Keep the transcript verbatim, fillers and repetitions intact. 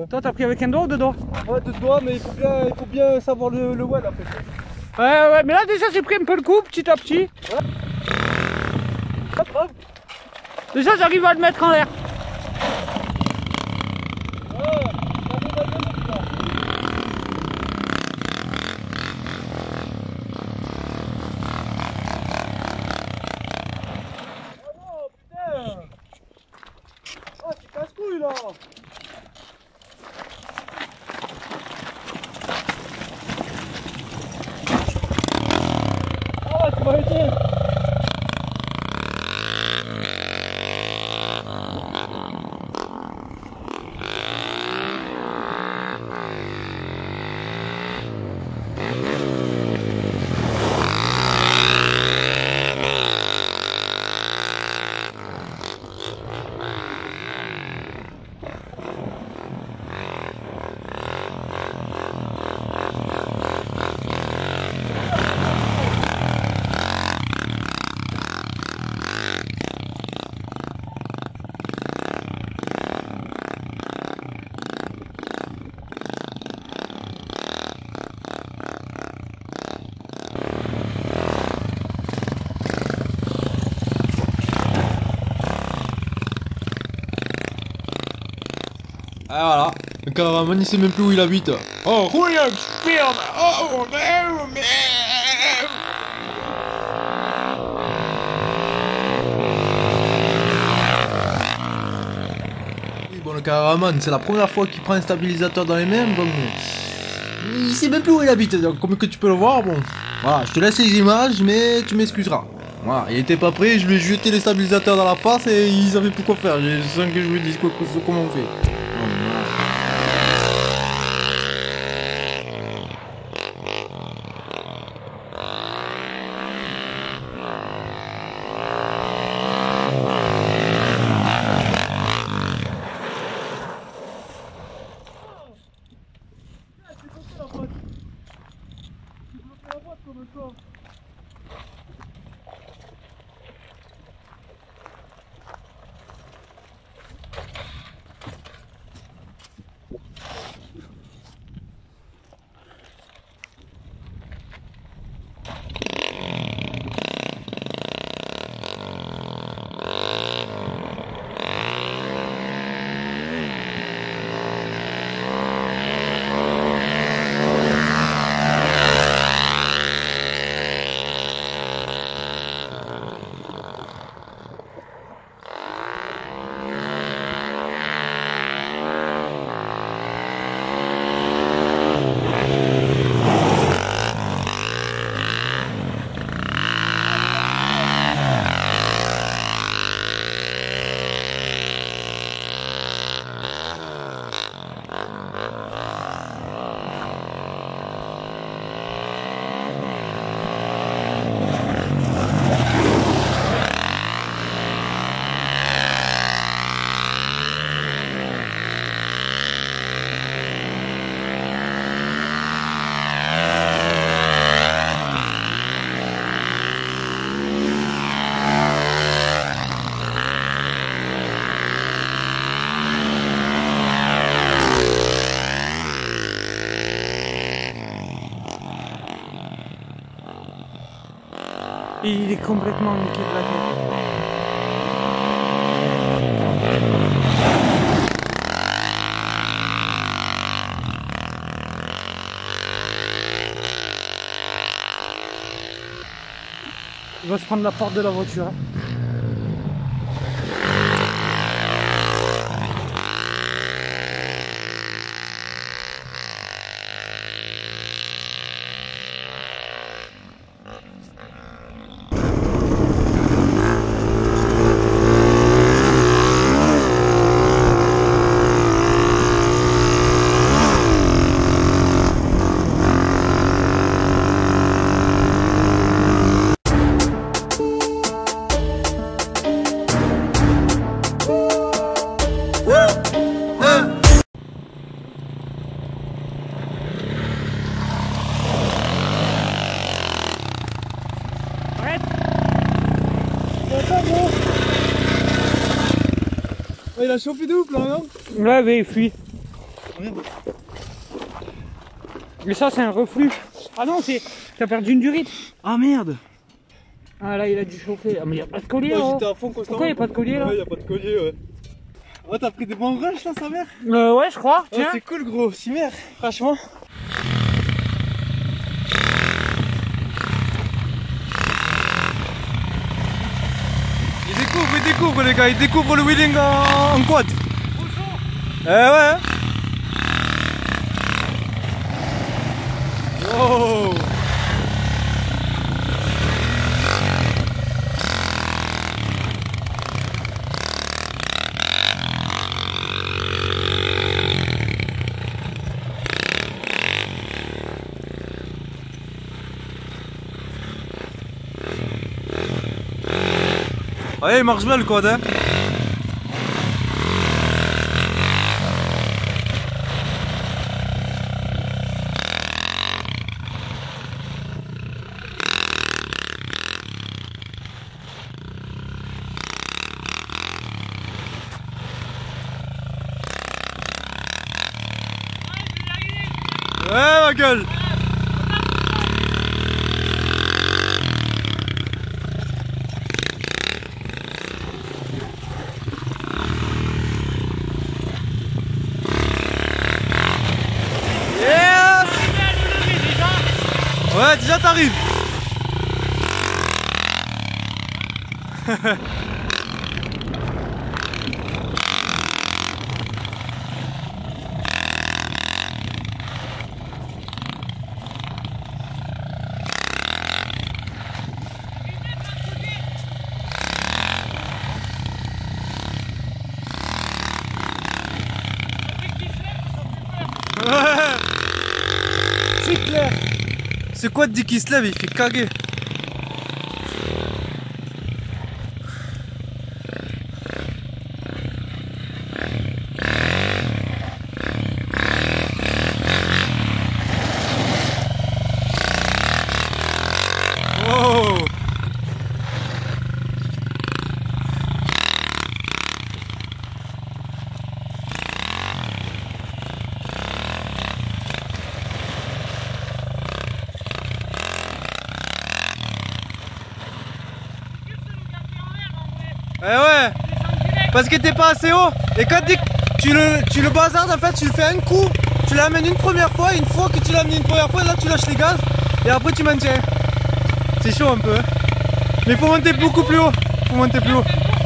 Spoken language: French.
Toi, t'as pris avec un doigt ou deux doigts? Ouais, deux doigts, mais il faut bien, il faut bien savoir le, le well après. Ouais, ouais, mais là déjà j'ai pris un peu le coup, petit à petit. Ouais. Pas grave. Déjà j'arrive à le mettre en l'air. Oh, tu casse-couille là! Ah, tu m'as aidé! Ah voilà, le caméraman il sait même plus où il habite. Oh, William Spearman. Oh, merde, merde. Oui, bon, le caméraman, c'est la première fois qu'il prend un stabilisateur dans les mains, bon, il sait même plus où il habite, donc comme que tu peux le voir, bon. Voilà, je te laisse les images, mais tu m'excuseras. Voilà, il était pas prêt, je lui ai jeté les stabilisateurs dans la face et il savait plus quoi faire. Je sens que je lui dis quoi, comment on fait. Il est complètement niqué de la tête. Il va se prendre la porte de la voiture. Hein. Ouais, il a chauffé de ouf là, non? Ouais, mais il fuit. Mais ça, c'est un reflux. Ah non, c'est. T'as perdu une durite. Ah merde. Ah là, il a dû chauffer. Ah, mais y'a pas de collier. Ouais, Oh. j'étais à fond constamment. Pourquoi y'a pas de collier là? Ouais, y'a pas de collier, ouais. Oh, t'as pris des bons rushs là, sa mère? Euh, ouais, je crois. Oh, Tiens. c'est cool, gros. Chimère, franchement. Il découvre, il découvre, les gars. Il découvre le wheeling en, en quad. Eh ouais. Oh. Ouais, il marche bien le quad, hein. Ouais, ma gueule. Yeah. Ouais, déjà t'arrives. C'est clair. C'est quoi de dit qu'il se lève, il fait caguer. Oh. Eh ouais, parce que t'es pas assez haut. Et quand tu le, tu le bazardes, en fait, tu le fais un coup, tu l'amènes une première fois, une fois que tu l'amènes une première fois, là tu lâches les gaz, et après tu maintiens. C'est chaud un peu. Mais faut monter beaucoup plus haut. Faut monter plus haut.